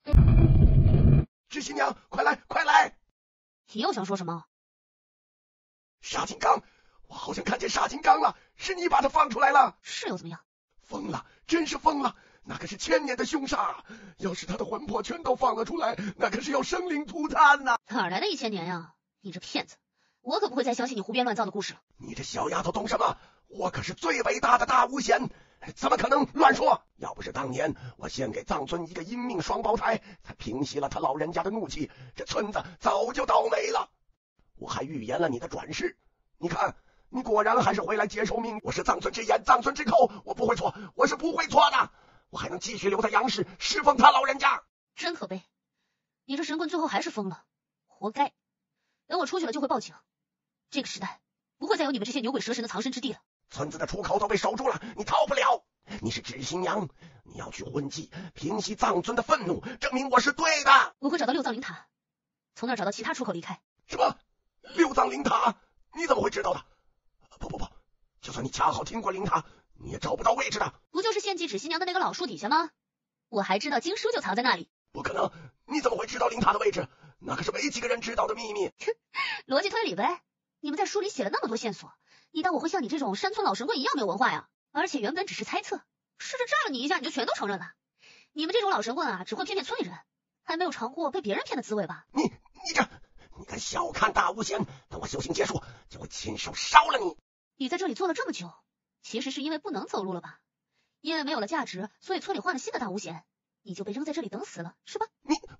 知新娘，快来，快来！ 你又想说什么？ 沙金刚，我好像看见沙金刚了，是你把他放出来了？ 是又怎么样？ 疯了，真是疯了！那可是1000年的凶杀，要是他的魂魄全都放了出来，那可是要生灵涂炭呐！ 哪来的1000年呀？你这骗子！我可不会再相信你胡编乱造的故事了。 你这小丫头懂什么？我可是最伟大的大巫仙，怎么可能乱说？要不是当年我献给藏尊一个阴命双胞胎，才平息了他老人家的怒气，这村子早就倒霉了。我还预言了你的转世，你看，你果然还是回来接受命。我是藏尊之言，藏尊之口，我不会错，我是不会错的。我还能继续留在阳世侍奉他老人家。 真可悲，你这神棍最后还是疯了，活该。等我出去了就会报警。这个时代不会再有你们这些牛鬼蛇神的藏身之地了。 村子的出口都被守住了，你逃不了。你是知新娘，你要去婚祭，平息藏尊的愤怒，证明我是对的。 我会找到六藏灵塔，从那儿找到其他出口离开。 什么？六藏灵塔？你怎么会知道的？不，就算你恰好听过灵塔，你也找不到位置的。 不就是献祭纸新娘的那个老树底下吗？我还知道经书就藏在那里。 不可能，你怎么会知道灵塔的位置？那可是没几个人知道的秘密。 逻辑推理呗。你们在书里写了那么多线索，你当我会像你这种山村老神棍一样没有文化呀？而且原本只是猜测，试着炸了你一下你就全都承认了。你们这种老神棍啊，只会骗村里人，还没有尝过被别人骗的滋味吧？你敢小看大巫仙，等我修行结束就会亲手烧了你。你在这里做了这么久，其实是因为不能走路了吧？因为没有了价值，所以村里换了新的大巫仙，你就被扔在这里等死了，是吧？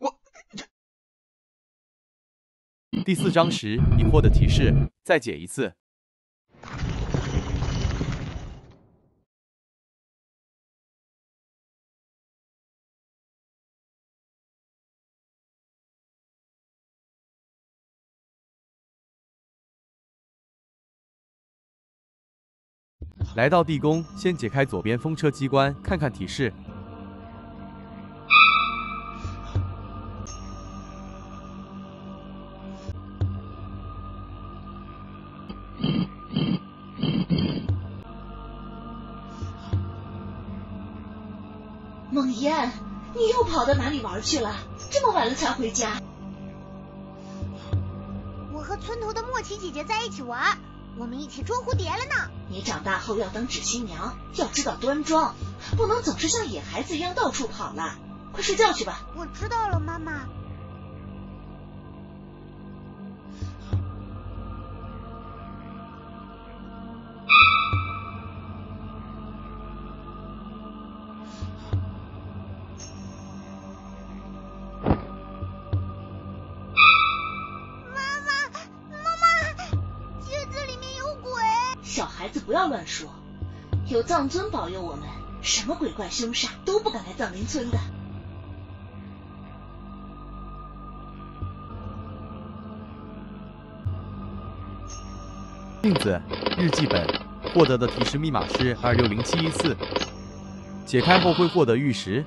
第4章时疑惑的提示，再解一次。来到地宫，先解开左边风车机关，看看提示。 梦烟，你又跑到哪里玩去了？这么晚了才回家？ 我和村头的莫奇姐姐在一起玩，我们一起捉蝴蝶了呢。 你长大后要当纸新娘，要知道端庄，不能总是像野孩子一样到处跑了。快睡觉去吧。 我知道了，妈妈。 小孩子不要乱说，有藏尊保佑我们，什么鬼怪凶煞都不敢来藏灵村的。 镜子日记本获得的提示密码是260714，解开后会获得玉石，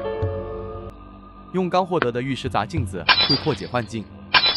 用刚获得的玉石砸镜子会破解幻境。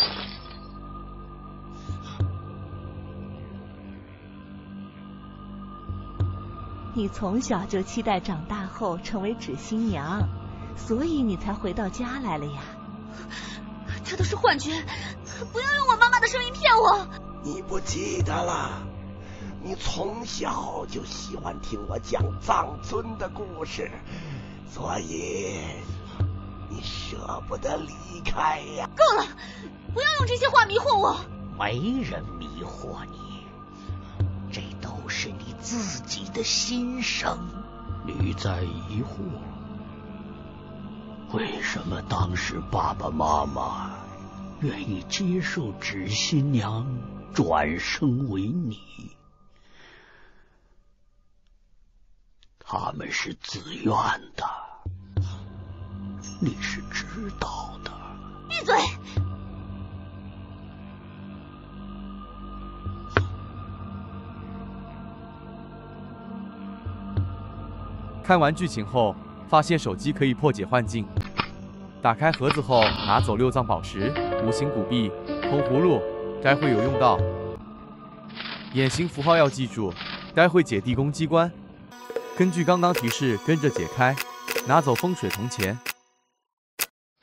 你从小就期待长大后成为纸新娘，所以你才回到家来了呀。 这都是幻觉，不要用我妈妈的声音骗我。 你不记得了？你从小就喜欢听我讲藏尊的故事，所以你舍不得离开呀。 够了，不要用这些话迷惑我。 没人迷惑你，这都是你自己的心声。 你在疑惑，为什么当时爸爸妈妈愿意接受纸新娘转生为你？他们是自愿的，你是知道的。 闭嘴！ 看完剧情后，发现手机可以破解幻境。打开盒子后，拿走6藏宝石、无形古币、铜葫芦，待会有用到。眼形符号要记住，待会解地宫机关。根据刚刚提示，跟着解开，拿走风水铜钱。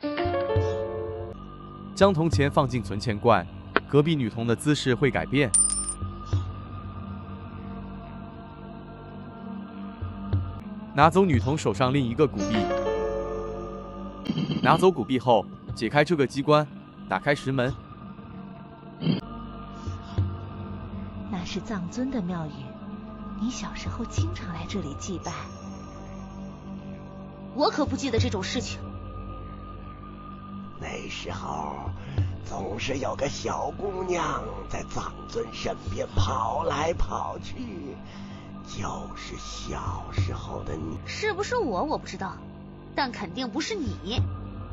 将铜钱放进存钱罐，隔壁女童的姿势会改变。拿走女童手上另一个骨币，拿走骨币后，解开这个机关，打开石门。 那是藏尊的庙宇，你小时候经常来这里祭拜。 我可不记得这种事情。 那时候总是有个小姑娘在藏尊身边跑来跑去，就是小时候的你。 是不是我不知道，但肯定不是你。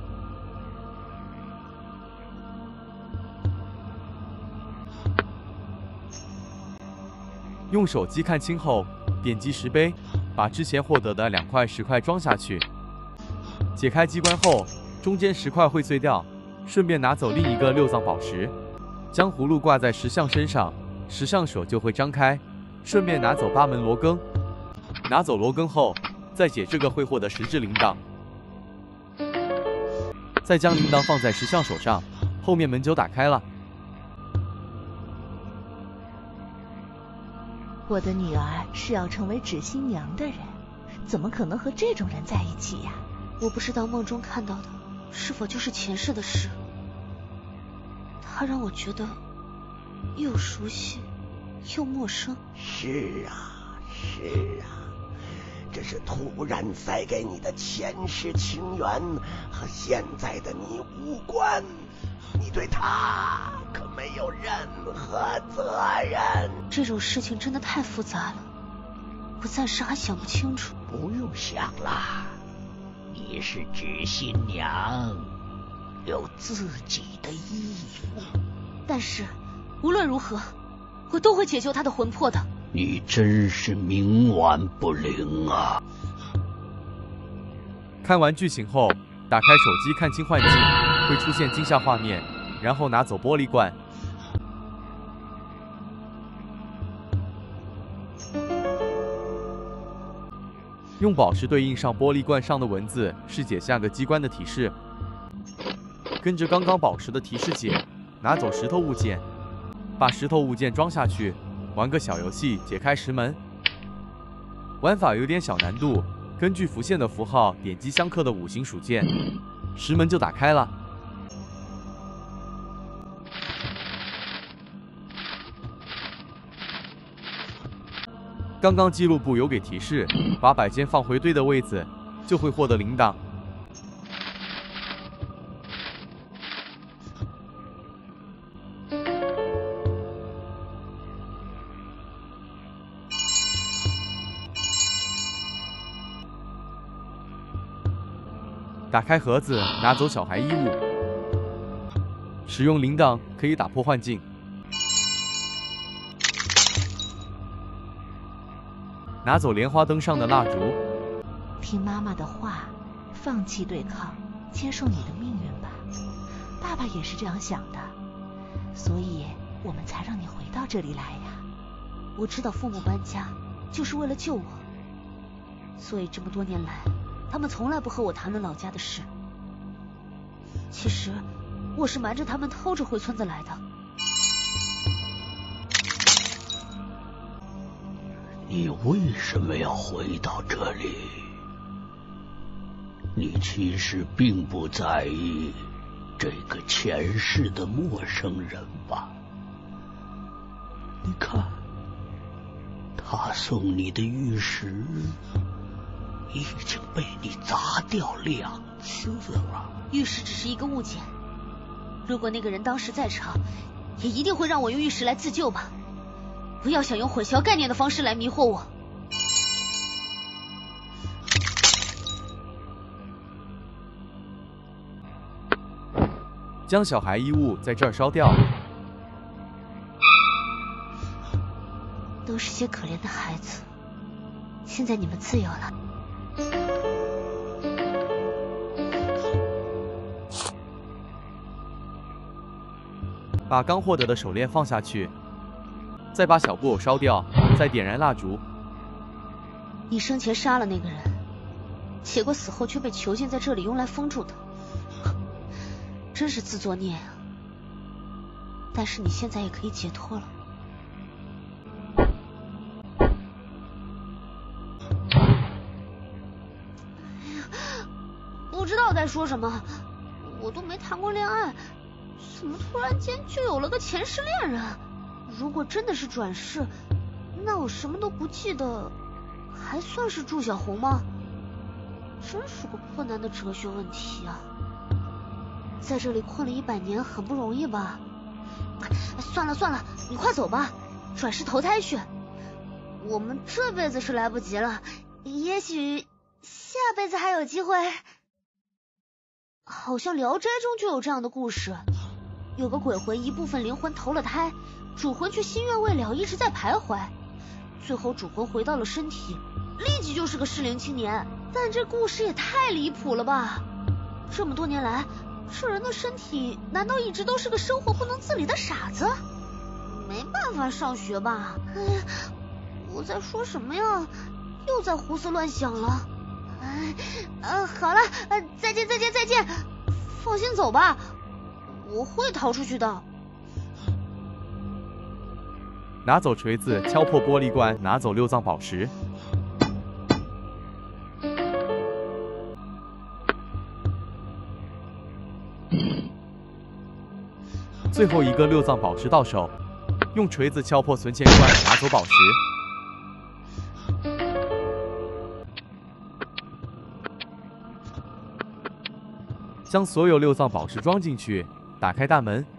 用手机看清后，点击石碑，把之前获得的2块石块装下去。解开机关后，中间石块会碎掉，顺便拿走另一个6藏宝石，将葫芦挂在石像身上，石像手就会张开，顺便拿走8门罗庚。拿走罗庚后，再解这个会获得10只铃铛，再将铃铛放在石像手上，后面门就打开了。 我的女儿是要成为纸新娘的人，怎么可能和这种人在一起呀？ 我不知道梦中看到的是否就是前世的事，它让我觉得又熟悉又陌生。 是啊，这是突然塞给你的前世情缘，和现在的你无关，你对他可没有任何责任。 这种事情真的太复杂了，我暂时还想不清楚。 不用想啦，你是纸新娘，有自己的衣服。 但是无论如何，我都会解救他的魂魄的。 你真是冥顽不灵啊！ 看完剧情后，打开手机看清幻境，会出现惊吓画面，然后拿走玻璃罐。用宝石对应上玻璃罐上的文字，是解下个机关的提示。跟着刚刚宝石的提示解，拿走石头物件，把石头物件装下去，玩个小游戏，解开石门。玩法有点小难度，根据浮现的符号点击相克的5行属键，石门就打开了。刚刚记录簿有给提示，把摆件放回对的位置，就会获得铃铛。打开盒子，拿走小孩衣物。使用铃铛可以打破幻境。拿走莲花灯上的蜡烛。 听妈妈的话，放弃对抗，接受你的命运吧。爸爸也是这样想的，所以我们才让你回到这里来呀。 我知道父母搬家就是为了救我，所以这么多年来，他们从来不和我谈论老家的事。其实我是瞒着他们偷着回村子来的。 你为什么要回到这里？你其实并不在意这个前世的陌生人吧？你看，他送你的玉石已经被你砸掉2次了。 玉石只是一个物件，如果那个人当时在场，也一定会让我用玉石来自救吧。不要想用混淆概念的方式来迷惑我。 将小孩衣物在这儿烧掉。 都是些可怜的孩子，现在你们自由了。 把刚获得的手链放下去，再把小布偶烧掉，再点燃蜡烛。 你生前杀了那个人，结果死后却被囚禁在这里，用来封住的，真是自作孽啊！ 但是你现在也可以解脱了。不知道该说什么，我都没谈过恋爱，怎么突然间就有了个前世恋人？如果真的是转世，那我什么都不记得，还算是祝小红吗？真是个困难的哲学问题啊！在这里困了100年，很不容易吧？算了算了，你快走吧，转世投胎去。我们这辈子是来不及了，也许下辈子还有机会。好像《聊斋》中就有这样的故事，有个鬼魂一部分灵魂投了胎，主魂却心愿未了，一直在徘徊，最后主魂回到了身体，立即就是个适龄青年。但这故事也太离谱了吧！这么多年来，这人的身体难道一直都是个生活不能自理的傻子？没办法上学吧？哎呀，我在说什么呀？又在胡思乱想了。好了，再见再见再见，放心走吧，我会逃出去的。 拿走锤子，敲破玻璃罐，拿走6藏宝石。最后一个6藏宝石到手，用锤子敲破存钱罐，拿走宝石。将所有6藏宝石装进去，打开大门。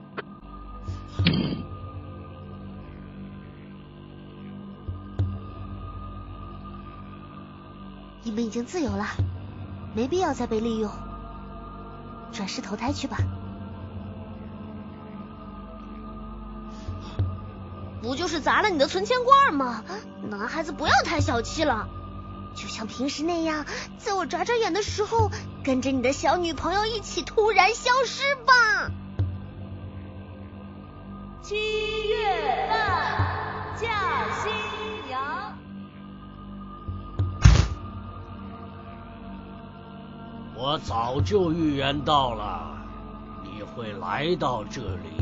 你们已经自由了，没必要再被利用，转世投胎去吧。不就是砸了你的存钱罐吗？男孩子不要太小气了。就像平时那样，在我眨眨眼的时候，跟着你的小女朋友一起突然消失吧。 7月半，嫁新娘。 我早就预言到了，你会来到这里。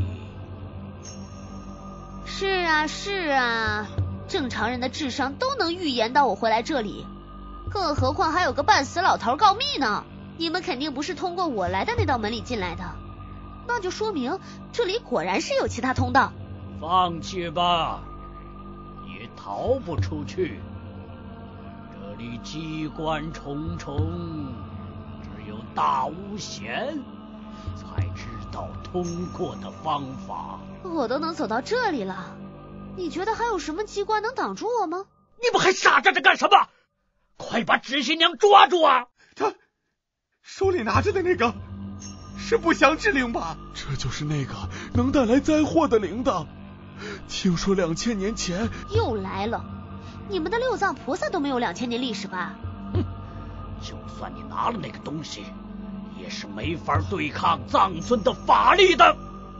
是啊，是啊，正常人的智商都能预言到我会来这里。更何况还有个半死老头告密呢，你们肯定不是通过我来的那道门里进来的，那就说明这里果然是有其他通道。 放弃吧，你逃不出去，这里机关重重，只有大巫贤才知道通过的方法。 我都能走到这里了，你觉得还有什么机关能挡住我吗？ 你们还傻站着干什么？快把纸新娘抓住啊！ 他手里拿着的那个是不祥之铃吧？这就是那个能带来灾祸的铃铛。听说2000年前又来了，你们的6藏菩萨都没有2000年历史吧？ 哼，就算你拿了那个东西，也是没法对抗藏尊的法力的。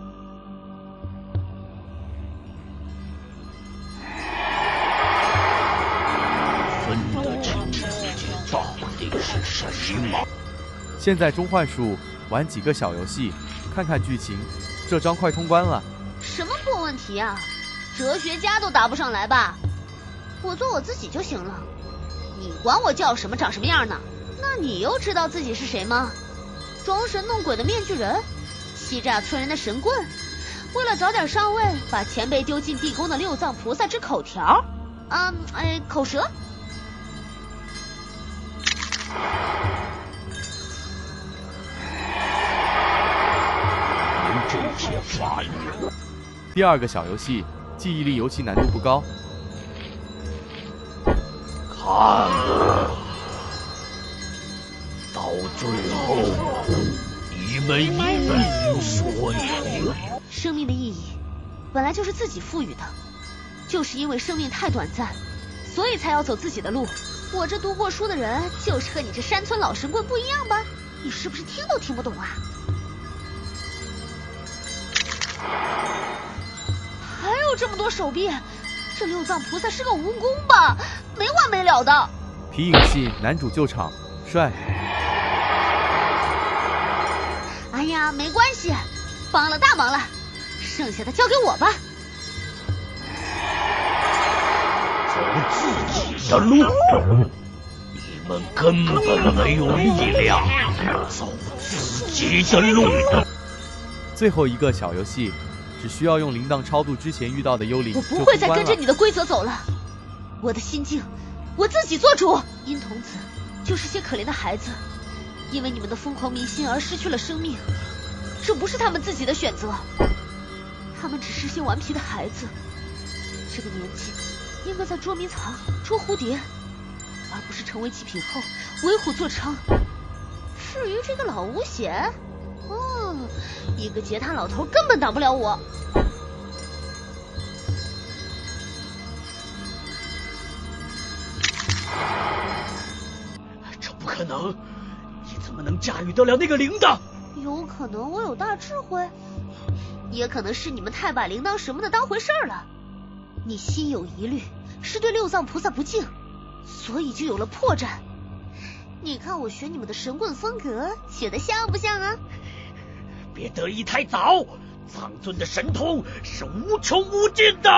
分得清自己到底是谁吗？ 现在中幻术玩几个小游戏，看看剧情，这章快通关了。 什么破问题啊？哲学家都答不上来吧？我做我自己就行了，你管我叫什么长什么样呢？那你又知道自己是谁吗？装神弄鬼的面具人，欺诈村人的神棍，为了早点上位，把前辈丢进地宫的6藏菩萨之口条，口舌。 这些法语。 第2个小游戏，记忆力游戏难度不高。 看啊，到最后，你们一无所有。 生命的意义本来就是自己赋予的，就是因为生命太短暂，所以才要走自己的路。我这读过书的人，就是和你这山村老神棍不一样吧？你是不是听都听不懂啊？还有这么多手臂，这6藏菩萨是个蜈蚣吧？没完没了的。 皮影戏男主救场，帅。 哎呀，没关系，帮了大忙了。 剩下的交给我吧。 走自己的路，你们根本没有力量。走自己的路。 最后一个小游戏，只需要用铃铛超度之前遇到的幽灵就我不通关了。 会再跟着你的规则走了。我的心境，我自己做主。殷童子就是些可怜的孩子，因为你们的疯狂迷信而失去了生命，这不是他们自己的选择，他们只是些顽皮的孩子。这个年纪应该在捉迷藏、捉蝴蝶，而不是成为极品后为虎作伥。至于这个老巫贤，一个截瘫老头根本挡不了我。 这不可能！你怎么能驾驭得了那个铃铛？ 有可能我有大智慧，也可能是你们太把铃铛什么的当回事了。你心有疑虑，是对六藏菩萨不敬，所以就有了破绽。你看我学你们的神棍风格，学得像不像啊？ 别得意太早，藏尊的神通是无穷无尽的。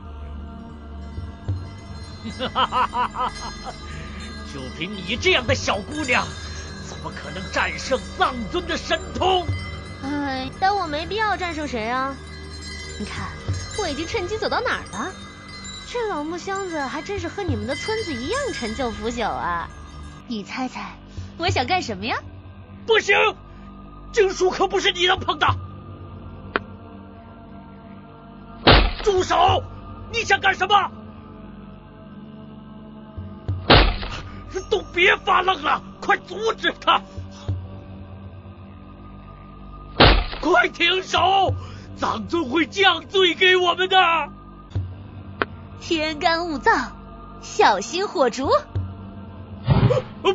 就凭你这样的小姑娘，怎么可能战胜藏尊的神通？ 但我没必要战胜谁啊。你看，我已经趁机走到哪儿了？这老木箱子还真是和你们的村子一样陈旧腐朽啊！你猜猜，我想干什么呀？ 不行，经书可不是你能碰的。住手！你想干什么？都别发愣了，快阻止他！快停手！藏尊会降罪给我们的。 天干物燥，小心火烛。 不，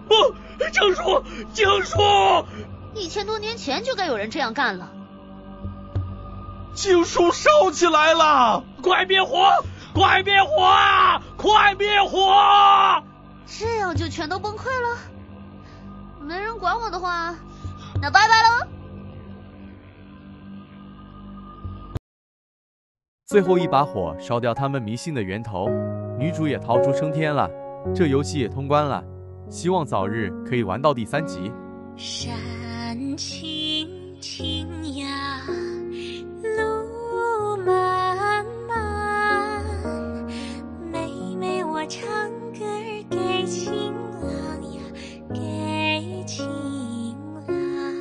经书 ！1000多年前就该有人这样干了。 经书烧起来了！ 快灭火！快灭火啊！快灭火！ 这样就全都崩溃了？没人管我的话，那拜拜喽。 最后一把火烧掉他们迷信的源头，女主也逃出升天了，这游戏也通关了，希望早日可以玩到第3集。 山青青呀，路漫漫，妹妹我唱歌给情郎呀，给情郎，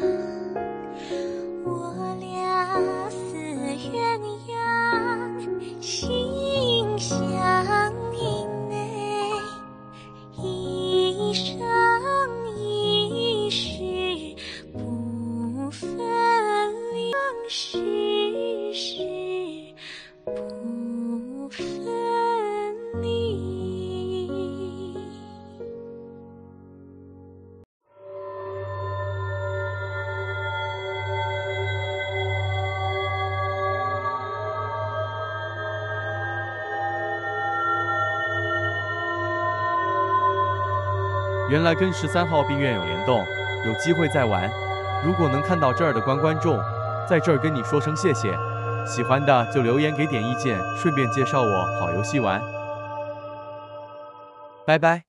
我俩似鸳鸯心相印哎，一生一世不分离，世世不分离。 原来跟13号病院有联动，有机会再玩。如果能看到这儿的观众，在这儿跟你说声谢谢。喜欢的就留言给点意见，顺便介绍我好游戏玩。拜拜。